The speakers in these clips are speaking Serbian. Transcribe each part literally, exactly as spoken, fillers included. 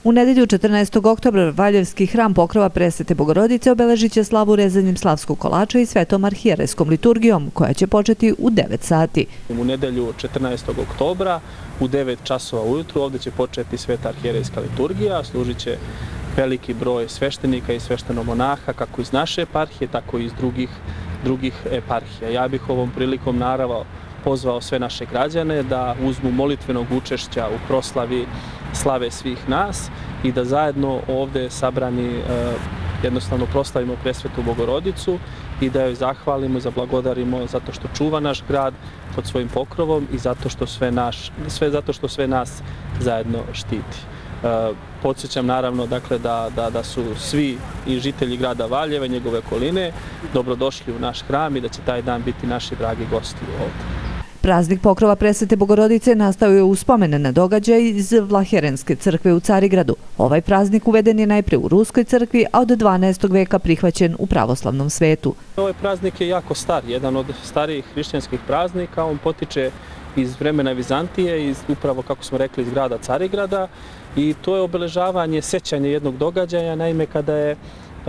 U nedjelju četrnaestog oktobra Valjevski hram Pokrova Presvete Bogorodice obeležit će slavu rezanjem slavskog kolača i svetom arhijerejskom liturgijom, koja će početi u devet sati. U nedjelju četrnaestog oktobra u devet časova ujutru ovdje će početi sveta arhijerejska liturgija, služit će veliki broj sveštenika i sveštenomonaha, kako iz naše eparhije, tako i iz drugih, drugih eparhija. Ja bih ovom prilikom naravno pozvao sve naše građane da uzmu molitvenog učešća u proslavi slave svih nas i da zajedno ovdje sabrani jednostavno proslavimo Presvetu Bogorodicu i da joj zahvalimo i zablagodarimo zato što čuva naš grad pod svojim pokrovom i zato što sve, naš, sve, zato što sve nas zajedno štiti. Podsjećam naravno dakle, da, da, da su svi i žitelji grada Valjeva i njegove okoline dobrodošli u naš hram i da će taj dan biti naši dragi gosti ovdje. Praznik Pokrova Presvete Bogorodice nastao je u spomene na događaj iz Vlaherenske crkve u Carigradu. Ovaj praznik uveden je najpre u Ruskoj crkvi, a od dvanaestog veka prihvaćen u pravoslavnom svetu. Ovaj praznik je jako star, jedan od starijih hrišćanskih praznika. On potiče iz vremena Vizantije, iz, upravo kako smo rekli iz grada Carigrada, i to je obeležavanje, sećanje jednog događaja, naime kada je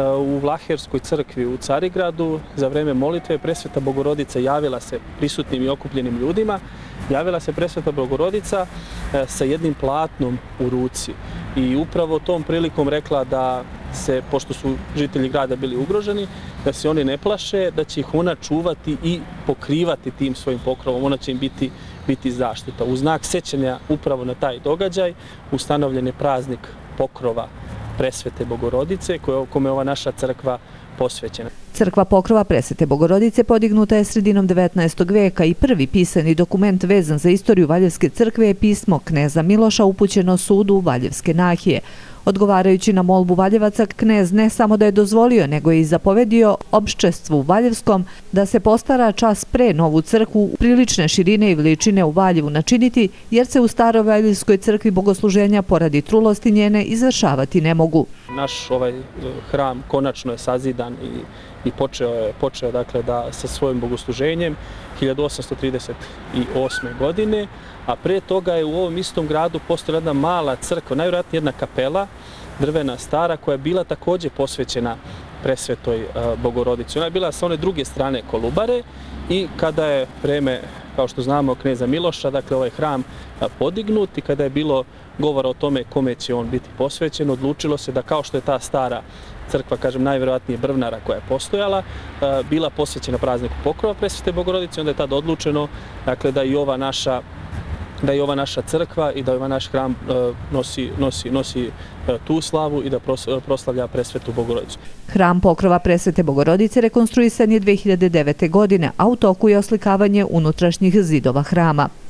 u Vlaherskoj crkvi u Carigradu za vreme molitve Presveta Bogorodica javila se prisutnim i okupljenim ljudima, javila se Presveta Bogorodica sa jednim platnom u ruci i upravo tom prilikom rekla da se, pošto su žitelji grada bili ugroženi, da se oni ne plaše, da će ih ona čuvati i pokrivati tim svojim pokrovom, ona će im biti, biti zaštita. U znak sećanja upravo na taj događaj ustanovljen je praznik Pokrova Presvete Bogorodice, kome je ova naša crkva posvećena. Crkva Pokrova Presvete Bogorodice podignuta je sredinom devetnaestog veka i prvi pisani dokument vezan za istoriju Valjevske crkve je pismo kneza Miloša upućeno sudu Valjevske nahije. Odgovarajući na molbu Valjevaca, knez ne samo da je dozvolio, nego je i zapovedio opštestvu Valjevskom da se postara čas pre novu crkvu prilične širine i veličine u Valjevu načiniti, jer se u staroj Valjevskoj crkvi bogosluženja poradi trulosti njene izvršavati ne mogu. Naš ovaj hram konačno je sazidan i, i počeo je, počeo dakle, da sa svojim bogosluženjem hiljadu osamsto trideset osme. godine, a pre toga je u ovom istom gradu postojala jedna mala crkva, najvjerojatnije jedna kapela, drvena stara, koja je bila također posvećena Presvetoj Bogorodici. Ona je bila sa one druge strane Kolubare i kada je vreme, kao što znamo, kneza Miloša, dakle ovaj hram podignut i kada je bilo govora o tome kome će on biti posvećen, odlučilo se da kao što je ta stara crkva, kažem, najvjerojatnije brvnara koja je postojala, bila posvećena prazniku Pokrova Presvete Bogorodice, onda je tada odlučeno dakle, da i ova naša da i ova naša crkva i da ovaj naš hram nosi, nosi, nosi tu slavu i da proslavlja Presvetu Bogorodicu. Hram Pokrova Presvete Bogorodice rekonstruisan je dve hiljade devete. godine, a u toku je oslikavanje unutrašnjih zidova hrama.